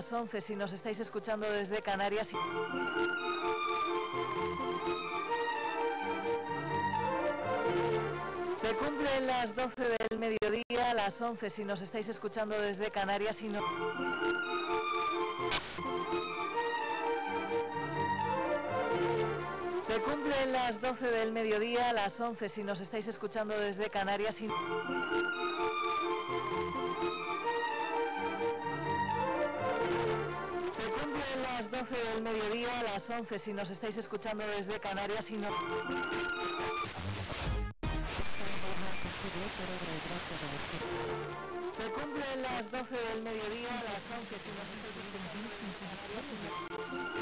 las 11 si nos estáis escuchando desde Canarias. Se cumplen las 12 del mediodía, las 11 si nos estáis escuchando desde Canarias y no... Se cumplen las 12 del mediodía, las 11 si nos estáis escuchando desde Canarias y... Se cumplen las 12 del mediodía, las 11 si nos estáis escuchando desde Canarias y no... Se cumplen las 12 del mediodía, las 11 si nos estáis escuchando.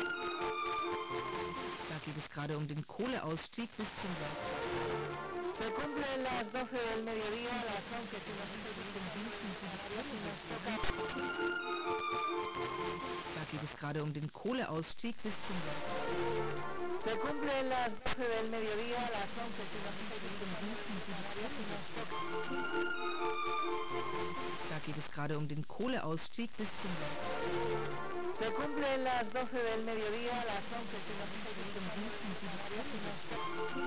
Da geht es gerade um den Kohleausstieg bis zum Werk. Se cumplen las 12 del mediodía, las 11 si nos estáis escuchando. Da geht es gerade um den Kohleausstieg bis zum Werk. Se cumplen las 12 del mediodía, las 11 si nos estáis escuchando. Da geht es gerade um den Kohleausstieg bis zum Werk. Se cumplen las 12 del mediodía, las 11 si nos estáis escuchando.